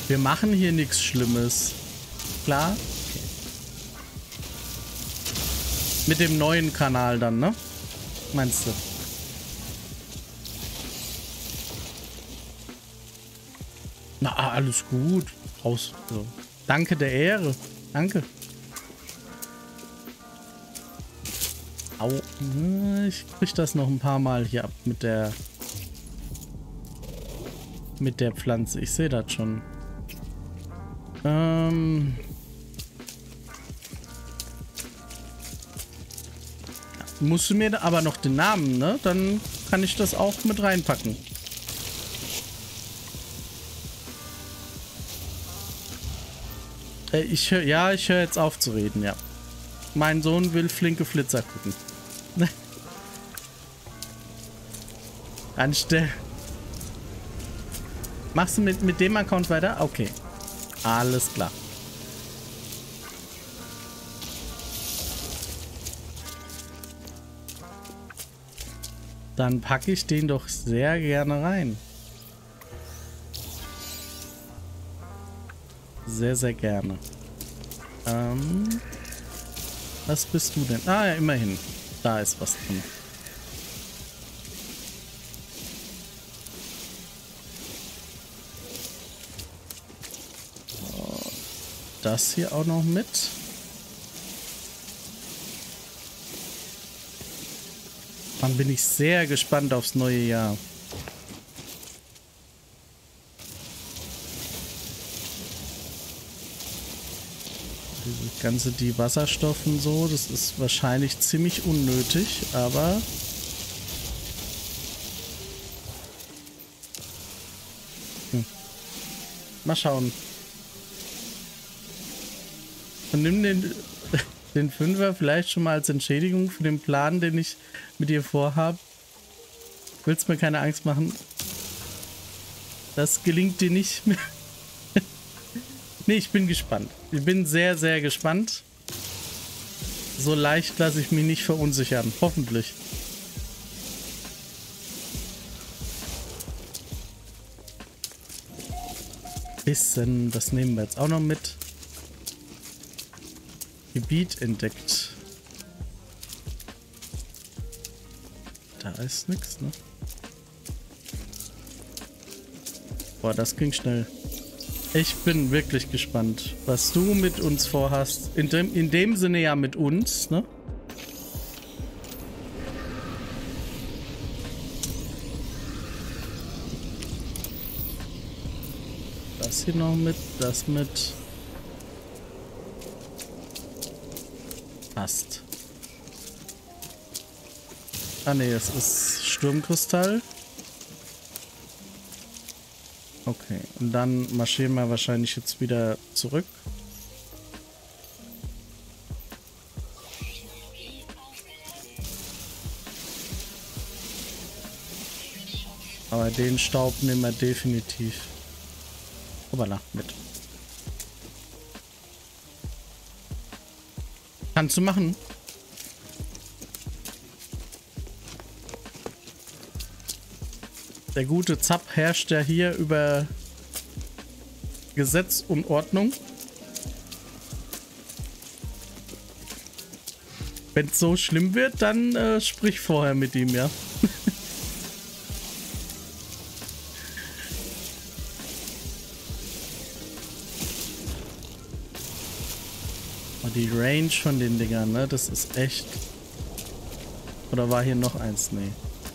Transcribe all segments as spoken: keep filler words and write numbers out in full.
Wir machen hier nichts Schlimmes. Klar? Okay. Mit dem neuen Kanal dann, ne? Meinst du? Na, alles gut. Raus. So. Danke der Ehre. Danke. Au. Ich krieg das noch ein paar Mal hier ab mit der mit der Pflanze. Ich sehe das schon. Ähm. Musst du mir aber noch den Namen, ne? Dann kann ich das auch mit reinpacken. Äh, ich hör, ja, ich höre jetzt auf zu reden, ja. Mein Sohn will flinke Flitzer gucken. Anstelle. Machst du mit, mit dem Account weiter? Okay. Alles klar. Dann packe ich den doch sehr gerne rein. Sehr, sehr gerne. Ähm, was bist du denn? Ah ja, immerhin. Da ist was drin. So, das hier auch noch mit. Dann bin ich sehr gespannt aufs neue Jahr. Diese ganze die Wasserstoffen so, das ist wahrscheinlich ziemlich unnötig, aber hm. Mal schauen. Und nimm den den Fünfer vielleicht schon mal als Entschädigung für den Plan, den ich mit dir vorhabe. Willst mir keine Angst machen? Das gelingt dir nicht mehr. Nee, ich bin gespannt. Ich bin sehr, sehr gespannt. So leicht lasse ich mich nicht verunsichern. Hoffentlich. Wissen, das nehmen wir jetzt auch noch mit. Gebiet entdeckt. Da ist nichts, ne? Boah, das ging schnell. Ich bin wirklich gespannt, was du mit uns vorhast. In dem, in dem Sinne ja mit uns, ne? Das hier noch mit, das mit. Passt. Ah ne, es ist Sturmkristall. Okay, und dann marschieren wir wahrscheinlich jetzt wieder zurück. Aber den Staub nehmen wir definitiv. Hoppala, mit. Kannst du machen. Der gute Zapp herrscht ja hier über Gesetz und Ordnung. Wenn es so schlimm wird, dann äh, sprich vorher mit ihm, ja. Die Range von den Dingern, ne? Das ist echt. Oder war hier noch eins? Nee.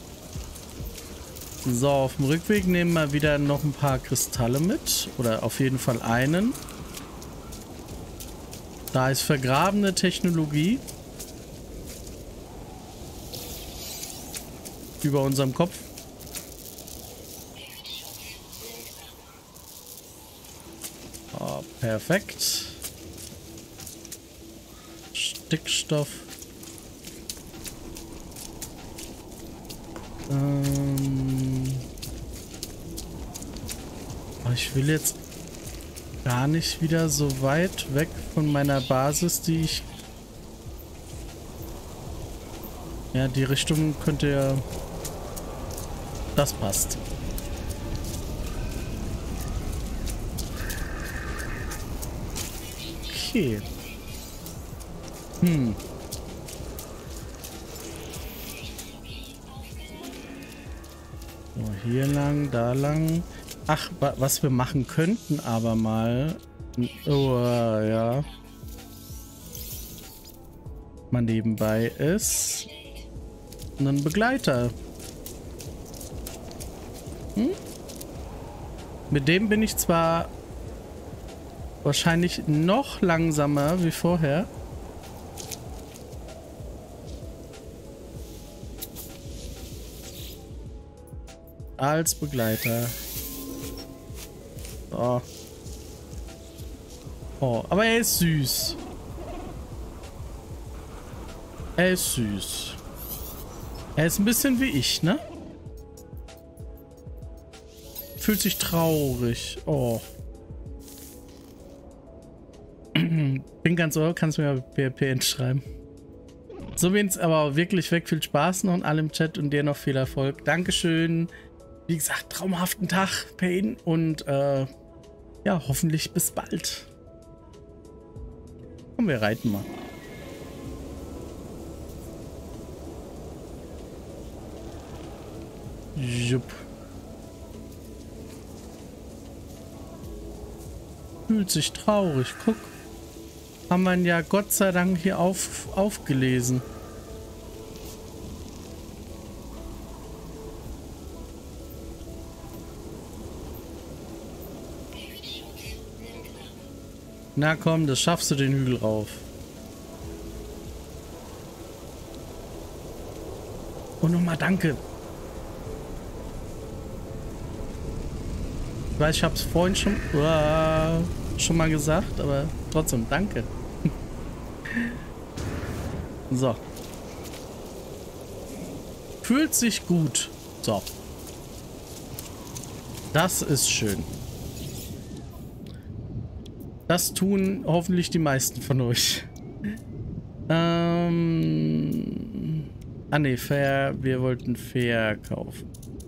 So, auf dem Rückweg nehmen wir wieder noch ein paar Kristalle mit. Oder auf jeden Fall einen. Da ist vergrabene Technologie. Über unserem Kopf. Oh, perfekt. Stickstoff. Ähm ich will jetzt gar nicht wieder so weit weg von meiner Basis, die ich... Ja, die Richtung könnte ja... Das passt. okay. Hm. So, hier lang, da lang. Ach, wa was wir machen könnten aber mal... Oh, ja. Mal nebenbei ist... einen Begleiter. Hm? Mit dem bin ich zwar wahrscheinlich noch langsamer wie vorher. Als Begleiter. Oh. Oh, aber er ist süß. Er ist süß. Er ist ein bisschen wie ich, ne? Fühlt sich traurig. Oh. Bin ganz ohr, kannst du mir P P N schreiben. So wenn's aber wirklich weg. Viel Spaß noch und allem im Chat und dir noch viel Erfolg. Dankeschön. Wie gesagt, traumhaften Tag, Pain. Und äh, ja, hoffentlich bis bald. Komm, wir reiten mal. Jupp. Fühlt sich traurig. Guck. Haben wir ihn ja Gott sei Dank hier auf, aufgelesen. Na komm, das schaffst du den Hügel rauf. Und nochmal danke. Ich weiß, ich habe es vorhin schon, uh, schon mal gesagt, aber trotzdem danke. So. Fühlt sich gut. So. Das ist schön. Das tun hoffentlich die meisten von euch. Ähm. Ah ne, fair. Wir wollten fair kaufen.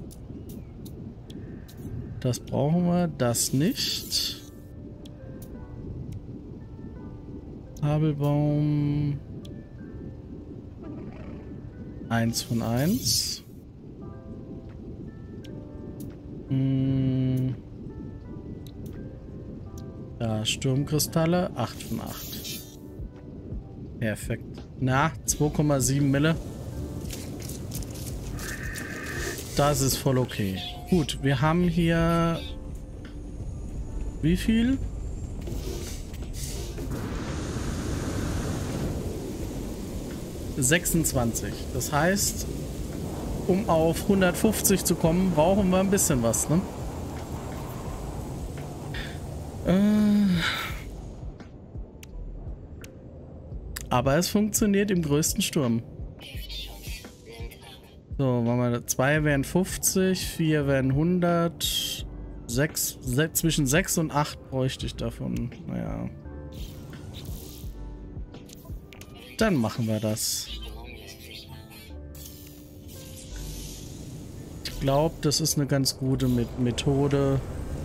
Das brauchen wir. Das nicht. Habelbaum. Eins von eins. Hm. Da, Sturmkristalle. acht von acht. Perfekt. Na, zwei Komma sieben Mille. Das ist voll okay. Gut, wir haben hier... Wie viel? sechsundzwanzig. Das heißt, um auf hundertfünfzig zu kommen, brauchen wir ein bisschen was, ne? Äh... Aber es funktioniert im größten Sturm. So, machen wir zwei wären fünfzig, vier wären hundert, sechs, zwischen sechs und acht bräuchte ich davon. Naja. Dann machen wir das. Ich glaube, das ist eine ganz gute Methode.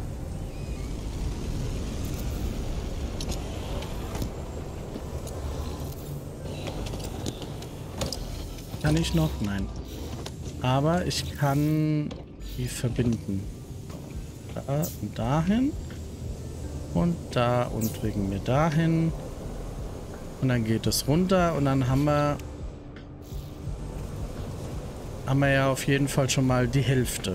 Kann ich noch? Nein. Aber ich kann die verbinden. Da und dahin. Und da und wegen mir dahin. Und dann geht es runter und dann haben wir haben wir ja auf jeden Fall schon mal die Hälfte.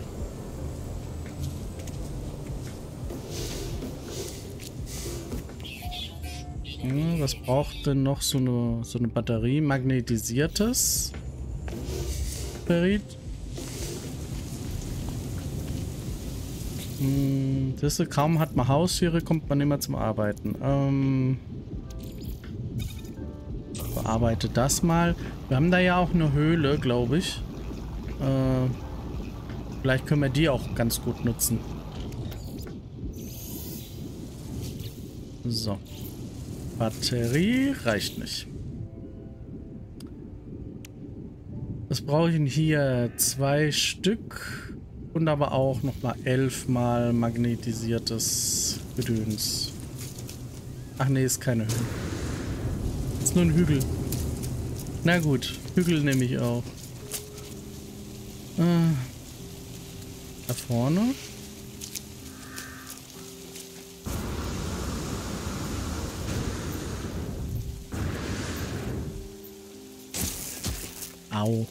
Hm, was braucht denn noch so eine so eine Batterie? Magnetisiertes Ferit. Hm, das ist, kaum hat man Haustiere, kommt man immer zum Arbeiten. Ähm, bearbeite das mal. Wir haben da ja auch eine Höhle, glaube ich. Äh, vielleicht können wir die auch ganz gut nutzen. So. Batterie reicht nicht. Was brauche ich denn hier? Zwei Stück und aber auch nochmal elf mal magnetisiertes Gedöns. Ach nee, ist keine Höhe. Ist nur ein Hügel. Na gut, Hügel nehme ich auch. Äh, da vorne. Au.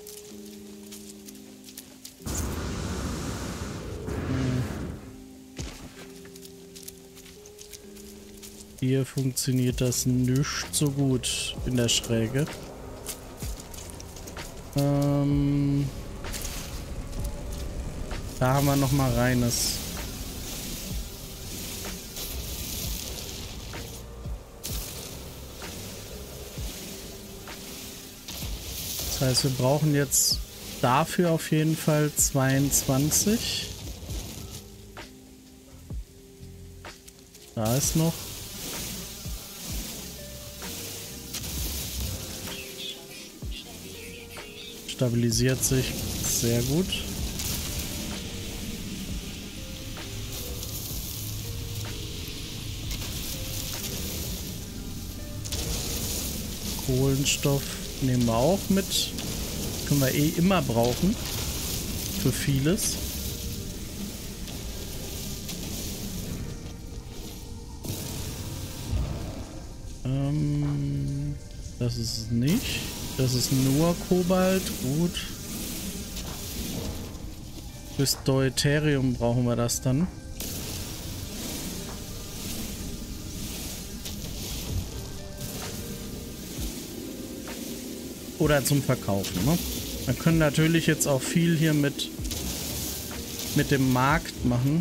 Hier funktioniert das nicht so gut in der Schräge. Ähm, da haben wir noch mal reines. Das heißt, wir brauchen jetzt dafür auf jeden Fall zweiundzwanzig. Da ist noch. Stabilisiert sich sehr gut. Kohlenstoff nehmen wir auch mit. Können wir eh immer brauchen. Für vieles. Ähm, das ist es nicht. Das ist nur Kobalt. Gut. Fürs Deuterium brauchen wir das dann. Oder zum Verkaufen, ne? Wir können natürlich jetzt auch viel hier mit, mit dem Markt machen.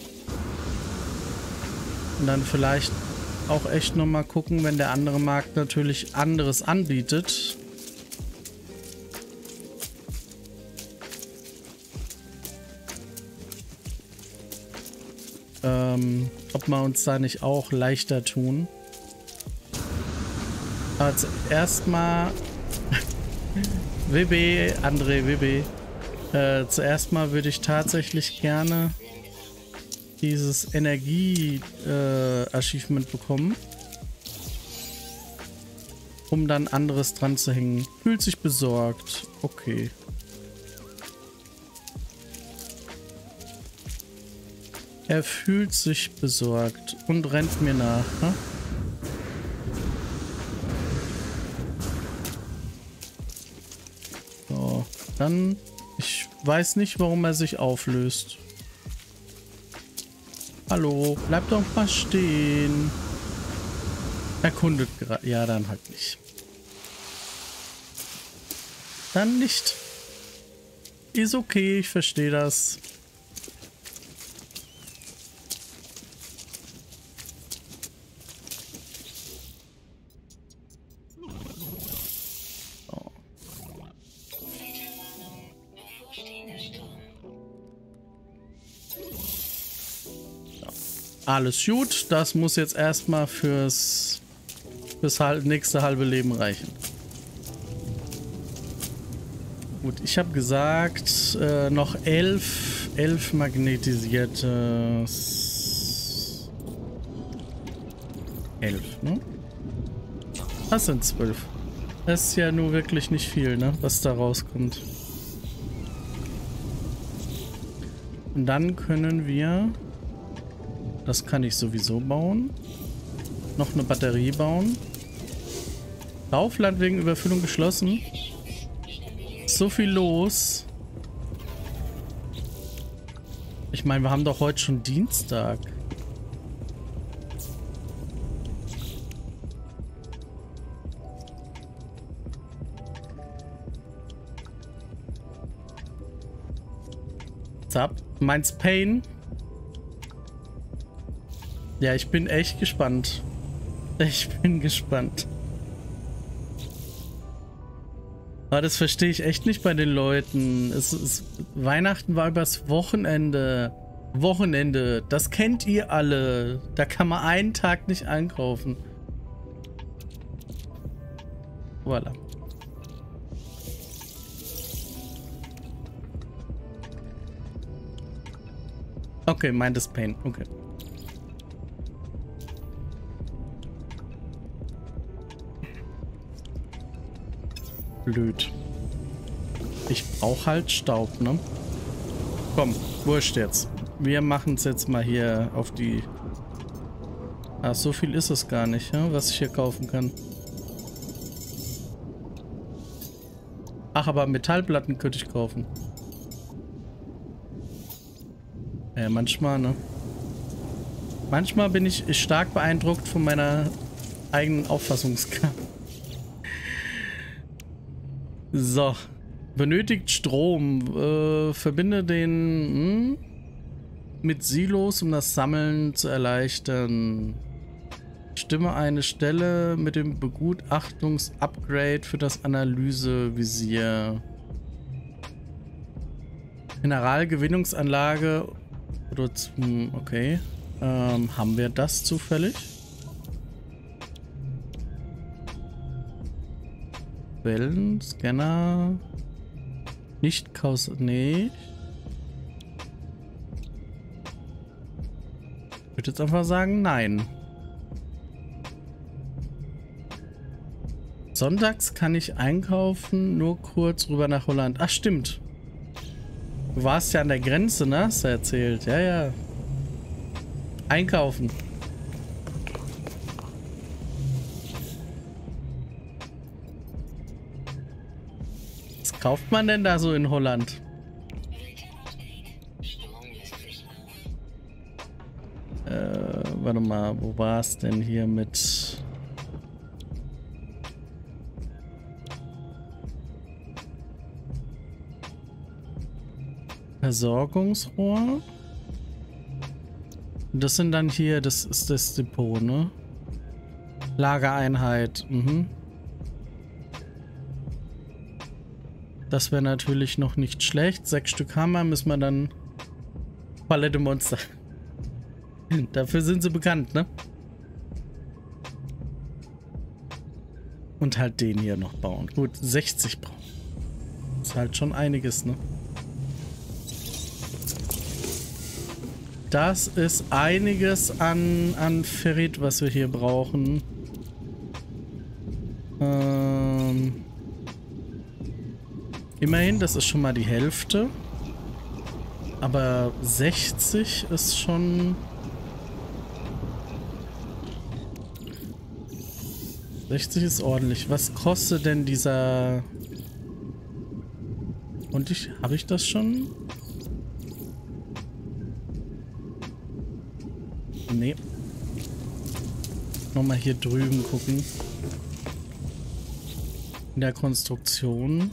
Und dann vielleicht auch echt nochmal gucken, wenn der andere Markt natürlich anderes anbietet. Ähm, ob wir uns da nicht auch leichter tun. Aber zuerst mal W B, André, W B. Äh, zuerst mal würde ich tatsächlich gerne dieses Energie-Achievement äh, bekommen. Um dann anderes dran zu hängen. Fühlt sich besorgt. Okay. Er fühlt sich besorgt und rennt mir nach. Ne? So, dann... Ich weiß nicht, warum er sich auflöst. Hallo, bleib doch mal stehen. Erkundet gerade. Ja, dann halt nicht. Dann nicht. Ist okay, ich verstehe das. Alles gut, das muss jetzt erstmal fürs, fürs nächste halbe Leben reichen. Gut, ich habe gesagt, äh, noch elf, elf magnetisierte. elf, ne? Das sind zwölf. Das ist ja nur wirklich nicht viel, ne? Was da rauskommt. Und dann können wir... Das kann ich sowieso bauen. Noch eine Batterie bauen. Kaufland wegen Überfüllung geschlossen. So viel los. Ich meine, wir haben doch heute schon Dienstag. Zap. Meinst Pain? Ja, ich bin echt gespannt. Ich bin gespannt. Aber das verstehe ich echt nicht bei den Leuten. Es, es, Weihnachten war übers Wochenende. Wochenende. Das kennt ihr alle. Da kann man einen Tag nicht einkaufen. Voilà. Okay, meint es Pain. Okay. Blöd. Ich brauche halt Staub, ne? Komm, wurscht jetzt. Wir machen es jetzt mal hier auf die... Ach, so viel ist es gar nicht, ja, was ich hier kaufen kann. Ach, aber Metallplatten könnte ich kaufen. Ja, manchmal, ne? Manchmal bin ich stark beeindruckt von meiner eigenen Auffassungsgabe. So. Benötigt Strom. Äh, verbinde den hm, mit Silos, um das Sammeln zu erleichtern. Stimme eine Stelle mit dem Begutachtungs-Upgrade für das Analysevisier. Mineralgewinnungsanlage. Oder zum, okay. Ähm, haben wir das zufällig? Quellen, Scanner. Nicht Kaus... Nee. Ich würde jetzt einfach sagen, nein. Sonntags kann ich einkaufen, nur kurz rüber nach Holland. Ach, stimmt. Du warst ja an der Grenze, ne? Hast du erzählt. Ja, ja. Einkaufen. Was kauft man denn da so in Holland? Äh, warte mal, wo war es denn hier mit... Versorgungsrohr? Das sind dann hier, das ist das Depot, ne? Lagereinheit, mhm. Das wäre natürlich noch nicht schlecht. Sechs Stück Hammer müssen wir dann... Palette Monster. Dafür sind sie bekannt, ne? Und halt den hier noch bauen. Gut, sechzig brauchen. Ist halt schon einiges, ne? Das ist einiges an, an Ferrit, was wir hier brauchen. Ähm, immerhin, das ist schon mal die Hälfte. Aber sechzig ist schon... sechzig ist ordentlich. Was kostet denn dieser... Und ich... Habe ich das schon? Nee. Nochmal hier drüben gucken. In der Konstruktion.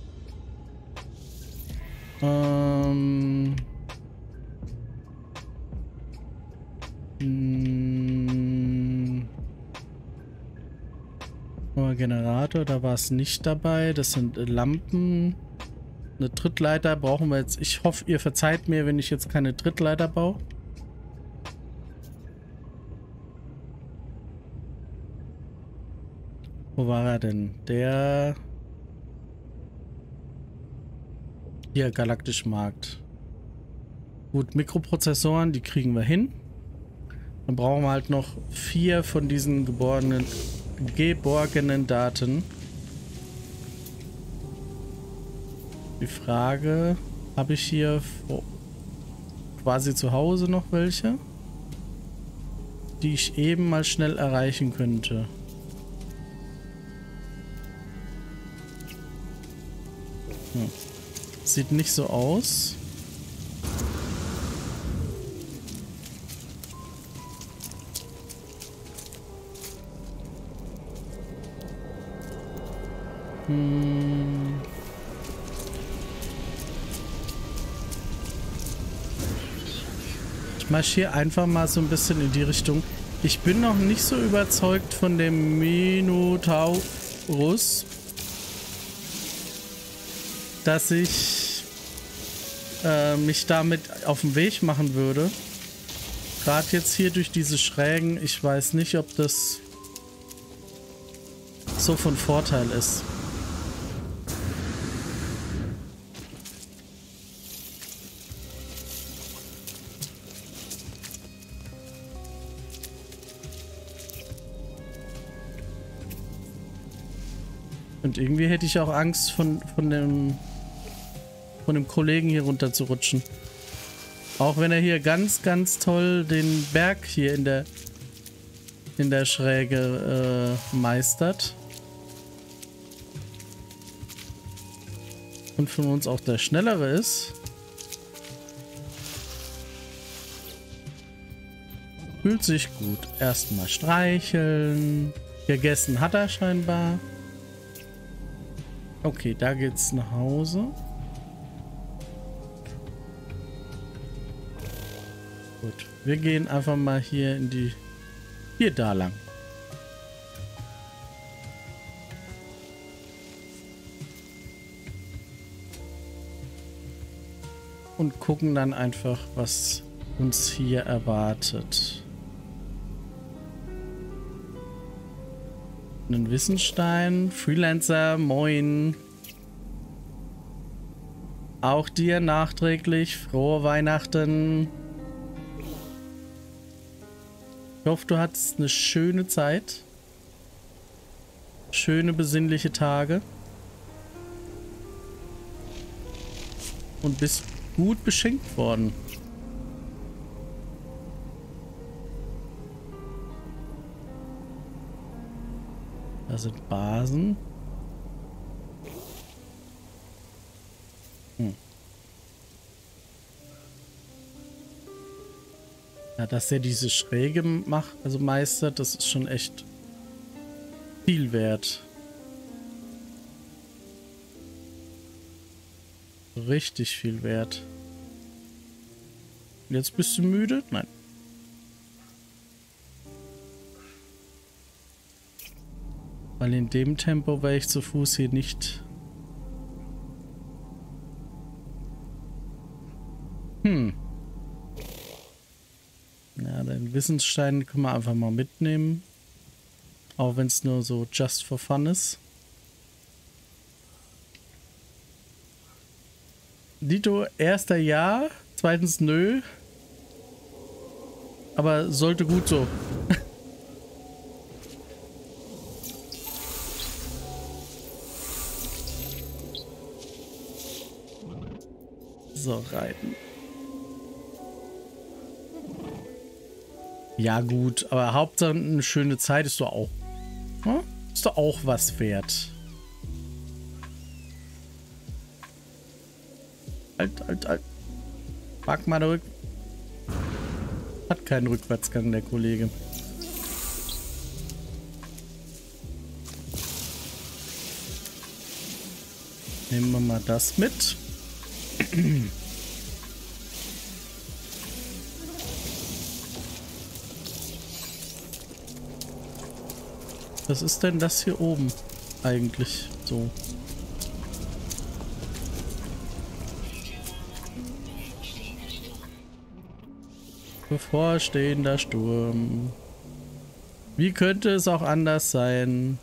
Ähm. Hm. Generator, da war es nicht dabei. Das sind Lampen. Eine Trittleiter brauchen wir jetzt. Ich hoffe, ihr verzeiht mir, wenn ich jetzt keine Trittleiter baue. Wo war er denn? Der... Hier, Galaktisch Markt. Gut, Mikroprozessoren, die kriegen wir hin. Dann brauchen wir halt noch vier von diesen geborgenen, geborgenen Daten. Die Frage, habe ich hier quasi zu Hause noch welche, die ich eben mal schnell erreichen könnte? Hm. Sieht nicht so aus. Hm. Ich marschiere einfach mal so ein bisschen in die Richtung. Ich bin noch nicht so überzeugt von dem Minotaurus, dass ich äh, mich damit auf den Weg machen würde. Gerade jetzt hier durch diese Schrägen, ich weiß nicht, ob das so von Vorteil ist. Und irgendwie hätte ich auch Angst, von, von dem von dem Kollegen hier runter zu rutschen. Auch wenn er hier ganz, ganz toll den Berg hier in der in der Schräge äh, meistert. Und von uns auch der Schnellere ist. Fühlt sich gut. Erstmal streicheln. Gegessen hat er scheinbar. Okay, da geht's nach Hause. Gut, wir gehen einfach mal hier in die... Hier da lang. Und gucken dann einfach, was uns hier erwartet. Einen Wissensstein, Freelancer, moin. Auch dir nachträglich frohe Weihnachten. Ich hoffe, du hattest eine schöne Zeit. Schöne, besinnliche Tage. Und bist gut beschenkt worden. Da sind Basen. Hm. Ja, dass er diese Schräge macht, also meistert, das ist schon echt viel wert. Richtig viel wert. Jetzt bist du müde? Nein. Weil in dem Tempo wäre ich zu Fuß hier nicht. Hm. Ja, den Wissensstein können wir einfach mal mitnehmen. Auch wenn es nur so just for fun ist. Dito, erster ja, zweitens nö. Aber sollte gut so. So, reiten. Ja gut, aber Hauptsache eine schöne Zeit ist doch auch. Hm? Ist doch auch was wert. Halt, halt, halt. Pack mal zurück. Hat keinen Rückwärtsgang, der Kollege. Nehmen wir mal das mit. Was ist denn das hier oben eigentlich so? Bevorstehender Sturm. Wie könnte es auch anders sein?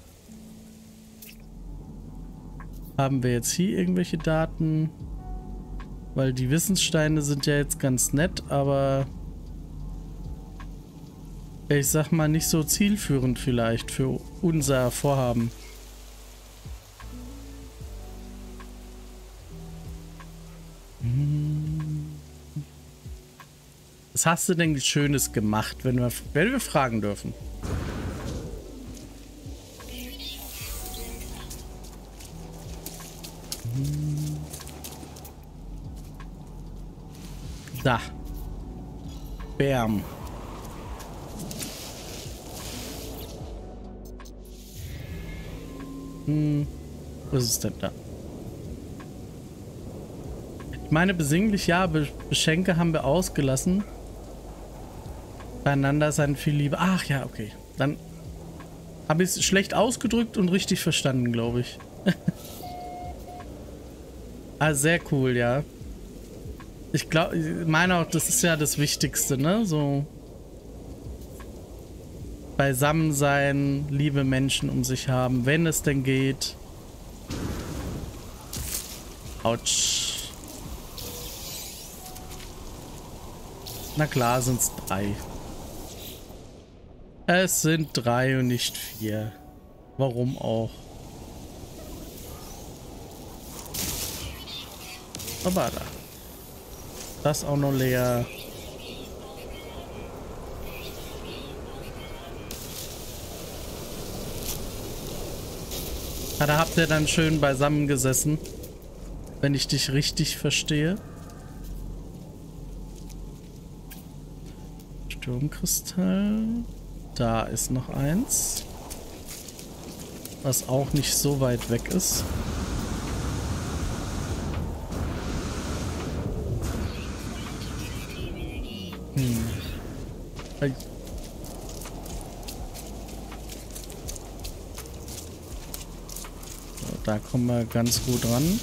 Haben wir jetzt hier irgendwelche Daten? Weil die Wissenssteine sind ja jetzt ganz nett, aber ich sag mal nicht so zielführend vielleicht für unser Vorhaben. Was hast du denn Schönes gemacht, wenn wir, wenn wir fragen dürfen? Da. Bam. Hm. Was ist denn da? Ich meine, besinnlich ja, Be Beschenke haben wir ausgelassen. Beieinander sein viel Liebe. Ach ja, okay. Dann habe ich es schlecht ausgedrückt und richtig verstanden, glaube ich. Ah, sehr cool, ja. Ich glaube, ich meine auch, das ist ja das Wichtigste, ne? So beisammen sein, liebe Menschen um sich haben, wenn es denn geht. Autsch. Na klar, sind es drei. Es sind drei und nicht vier. Warum auch? Aber da. Das auch noch leer. Ja, da habt ihr dann schön beisammen gesessen, wenn ich dich richtig verstehe. Sturmkristall. Da ist noch eins. Was auch nicht so weit weg ist. Hm. Hey. So, da kommen wir ganz gut ran.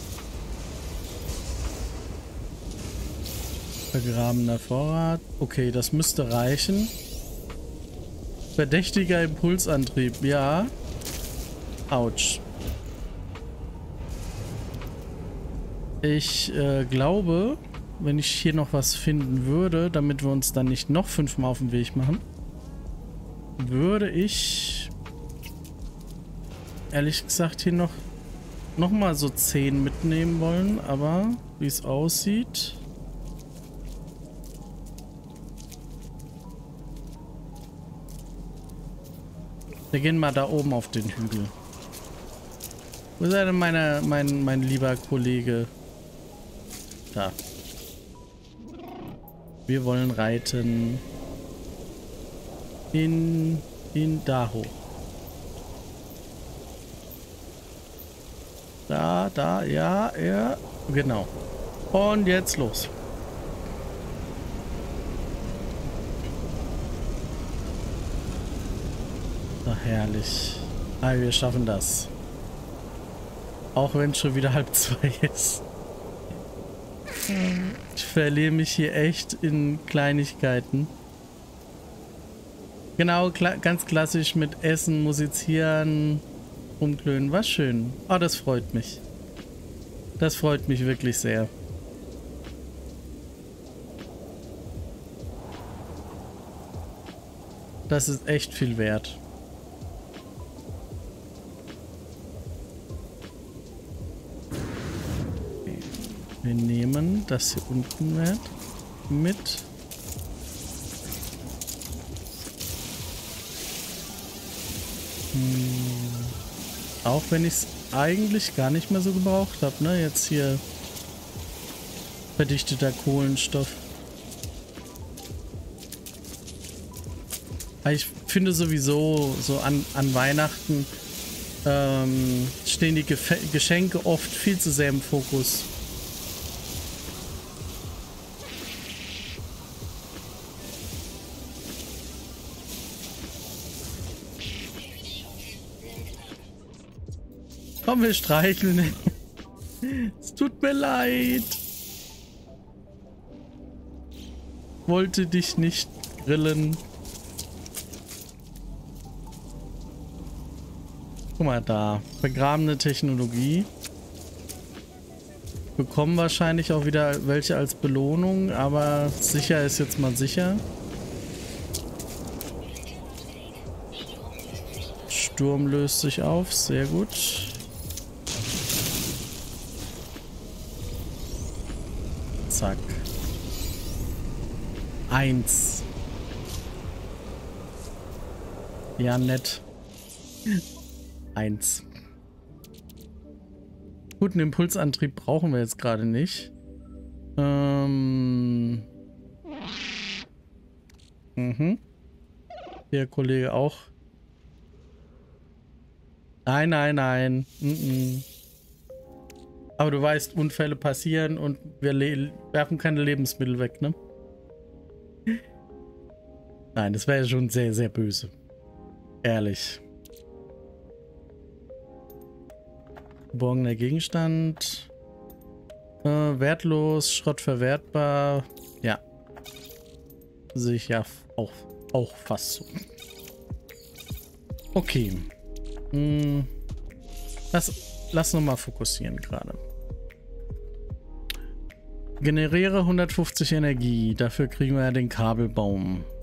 Vergrabener Vorrat. Okay, das müsste reichen. Verdächtiger Impulsantrieb. Ja. Autsch. Ich äh, glaube, wenn ich hier noch was finden würde, damit wir uns dann nicht noch fünfmal auf den Weg machen, würde ich ehrlich gesagt hier noch, noch mal so zehn mitnehmen wollen. Aber wie es aussieht... Wir gehen mal da oben auf den Hügel. Wo ist denn meine, mein, mein lieber Kollege? Da. Wir wollen reiten. In, in da hoch. Da, da, ja, ja. Genau. Und jetzt los. Ach, herrlich. Ah, wir schaffen das. Auch wenn es schon wieder halb zwei ist. Ich verliere mich hier echt in Kleinigkeiten. Genau, kla ganz klassisch mit Essen, Musizieren, rumklönen. War schön. Oh, das freut mich. Das freut mich wirklich sehr. Das ist echt viel wert. Wir nehmen das hier unten mit. Hm. Auch wenn ich es eigentlich gar nicht mehr so gebraucht habe, ne? Jetzt hier verdichteter Kohlenstoff. Ich finde sowieso, so an, an Weihnachten ähm, stehen die Ge Geschenke oft viel zu sehr im Fokus. Komm, wir streicheln. Es tut mir leid. Wollte dich nicht grillen. Guck mal da. Vergrabene Technologie. Bekommen wahrscheinlich auch wieder welche als Belohnung, aber sicher ist jetzt mal sicher. Sturm löst sich auf. Sehr gut. Zack. Eins. Ja, nett. Eins. Guten Impulsantrieb brauchen wir jetzt gerade nicht. Ähm. Mhm. Der Kollege auch. Nein, nein, nein. Mhm. Aber du weißt, Unfälle passieren und wir werfen keine Lebensmittel weg, ne? Nein, das wäre schon sehr, sehr böse. Ehrlich. Geborgener Gegenstand. Äh, wertlos, Schrott verwertbar. Ja. Sehe ich ja auch, auch fast so. Okay. Hm. Lass, lass noch mal fokussieren gerade. Generiere hundertfünfzig Energie. Dafür kriegen wir ja den Kabelbaum.